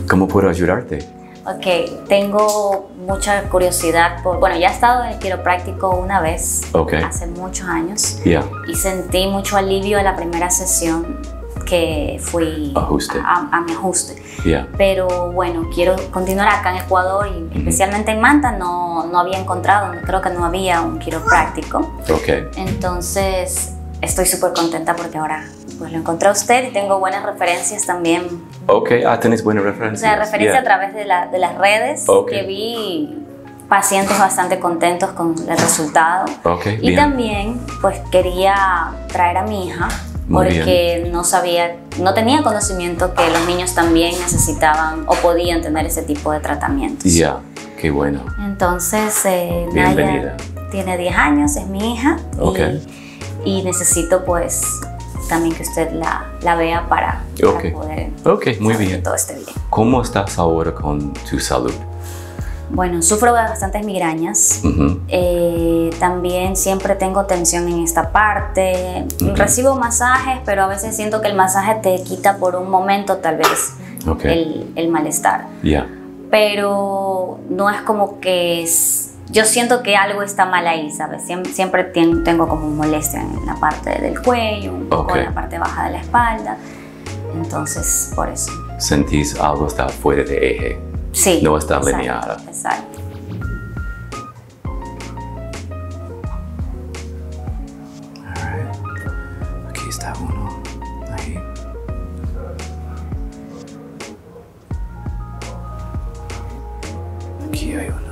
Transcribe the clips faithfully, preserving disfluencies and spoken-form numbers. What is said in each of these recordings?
¿Cómo puedo ayudarte? Ok, tengo mucha curiosidad por... Bueno, ya he estado en el quiropráctico una vez, okay. hace muchos años. Yeah. Y sentí mucho alivio en la primera sesión que fui ajuste. A, a mi ajuste. Yeah. Pero bueno, quiero continuar acá en Ecuador y mm-hmm. especialmente en Manta no, no había encontrado, creo que no había un quiropráctico. Okay. Entonces estoy súper contenta porque ahora pues lo encontré a usted y tengo buenas referencias también. Ok, ah, tenés buenas referencias. O sea, referencia yeah. a través de, la, de las redes, okay. que vi pacientes bastante contentos con el resultado. Okay, y bien. También pues quería traer a mi hija Muy porque bien. no sabía, no tenía conocimiento que los niños también necesitaban o podían tener ese tipo de tratamientos. Ya, yeah. Qué bueno. Entonces, eh, bienvenida. Naya tiene diez años, es mi hija. Okay. Y, y necesito pues también que usted la, la vea para, para okay. poder okay, muy bien. que todo esté bien. ¿Cómo estás ahora con tu salud? Bueno, sufro de bastantes migrañas. Uh-huh. eh, también siempre tengo tensión en esta parte. Uh-huh. Recibo masajes, pero a veces siento que el masaje te quita por un momento tal vez okay. el, el malestar. Yeah. Pero no es como que es... Yo siento que algo está mal ahí, ¿sabes? Siempre, siempre tengo como molestia en la parte del cuello, un poco okay. en la parte baja de la espalda. Entonces, por eso. ¿Sentís algo está fuera de eje? Sí. No está exacto, alineada. Exacto. Alright. Aquí está uno. Ahí. Aquí hay uno.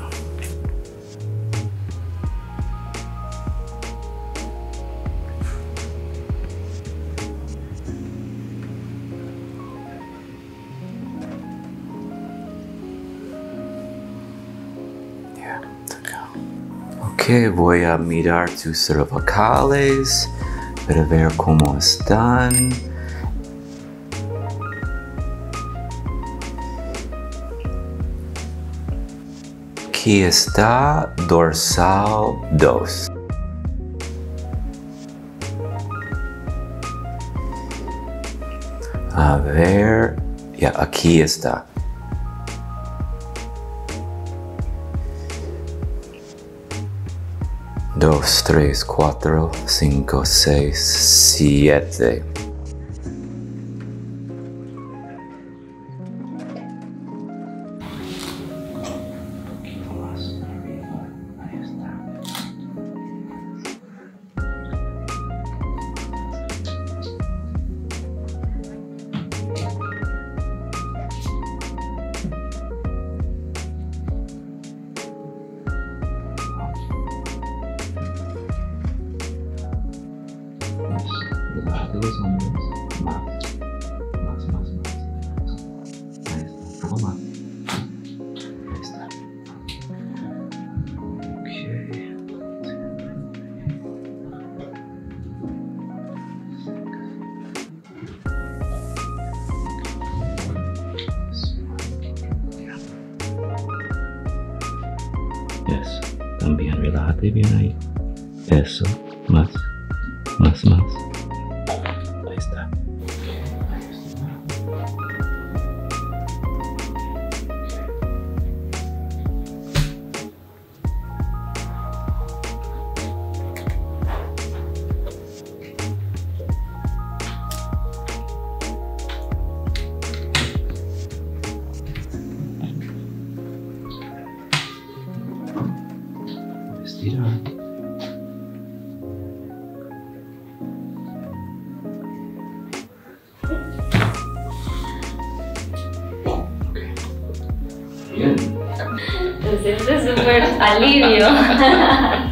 Ok, voy a mirar tus cervicales para ver cómo están. Aquí está dorsal dos. A ver, ya, aquí está. Dos, tres, cuatro, cinco, seis, siete. Relájate los hombros, más, más, más, más. Ahí está, un poco más. Ahí está. Ok. Eso, también relájate bien ahí. Eso, más, más, más. Ahí está. Estira. Se siente súper alivio.